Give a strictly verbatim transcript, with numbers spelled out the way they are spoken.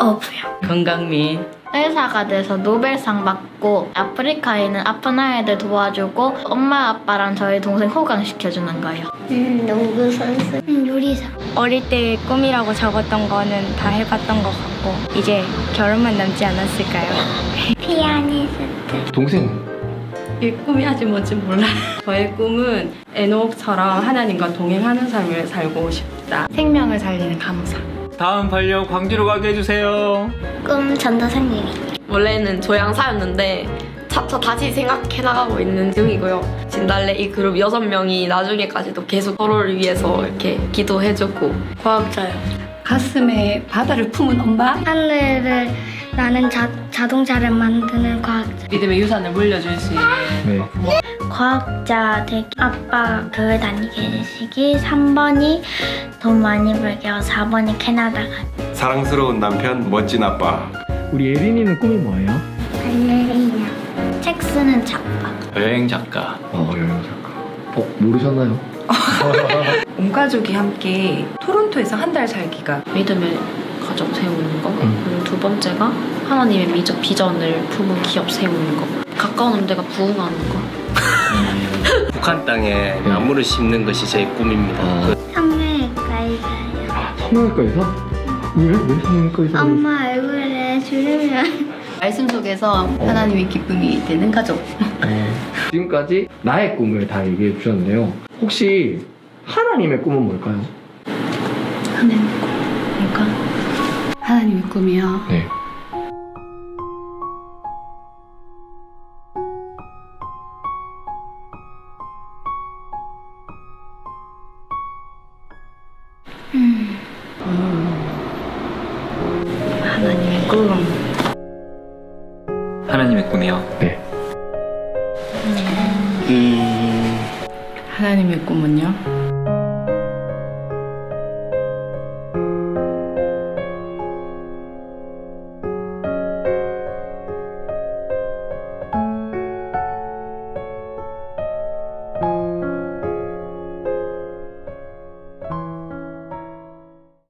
어부요. 건강민. 의사가 돼서 노벨상 받고 아프리카에 있는 아픈 아이들 도와주고 엄마 아빠랑 저희 동생 호강시켜주는 거예요. 음, 농구 선수. 음, 요리사. 어릴 때 꿈이라고 적었던 거는 다 해봤던 것 같고 이제 결혼만 남지 않았을까요? 피아니스트. 동생은? 이 꿈이 아직 뭔지 몰라요. 저의 꿈은 에녹처럼 하나님과 동행하는 삶을 살고 싶다. 생명을 살리는 간호사. 다음 발령 광주로 가게 해주세요. 꿈 전도사님이. 원래는 조향사였는데 차차 다시 생각해 나가고 있는 중이고요. 진달래 이 그룹 여섯 명이 나중에까지도 계속 서로를 위해서 이렇게 기도해주고. 과학자요. 가슴에 바다를 품은 엄마. 하늘을 나는 자, 자동차를 만드는 과학자. 믿음의 유산을 물려줄 수 있는. 네. 과학자 되기. 아빠 교회 다니게 해주시기. 삼 번이 돈 많이 벌게 하고 사 번이 캐나다 가기. 사랑스러운 남편, 멋진 아빠. 우리 예린이는 꿈이 뭐예요? 발레리나. 책 쓰는 작가. 여행 작가. 어, 여행 작가. 어, 모르셨나요? 온 가족이 함께 토론토에서 한 달 살기가. 믿음의 가정 세우는 거. 그리고 두 번째가 하나님의 미적 비전을 품은 기업 세우는 거. 가까운 데가 부흥하는 거. 북한 땅에 나무를 심는 것이 제 꿈입니다. 아. 성형외과에 가요. 성형외과에서? 왜? 왜 성형외과에서? 엄마 얼굴에 주름이. 말씀 속에서 하나님의 기쁨이 되는 가족. 어. 지금까지 나의 꿈을 다 얘기해 주셨는데요. 혹시 하나님의 꿈은 뭘까요? 하나님의 꿈. 뭘까? 하나님의 꿈이요. 네. 음. 하나님의 꿈. 하나님의 꿈이요? 네. 음... 하나님의 꿈은요?